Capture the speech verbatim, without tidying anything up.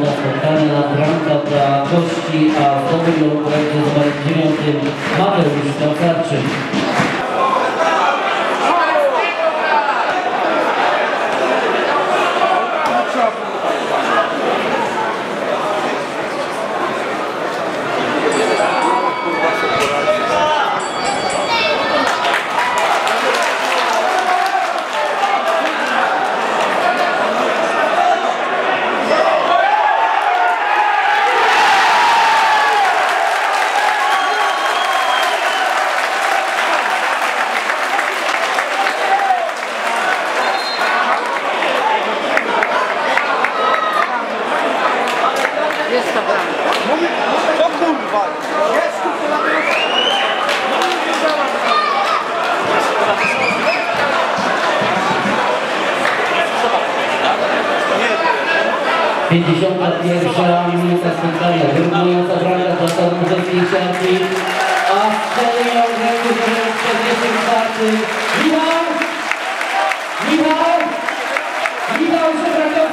naszego spotkania, bramka dla gości, a w zdobyciu będzie z numerem dziewiątym Mateusz Kowalczyk. Jest to bramka. Co kurwa? Jest kurwa. pięćdziesiąta pierwsza minuta spotkania, wyrównująca bramka dla Tarnówskiej Siarki, a strzelił w ręku czterdziestym czwartym Michał! Michał! Michał Żebrakowy!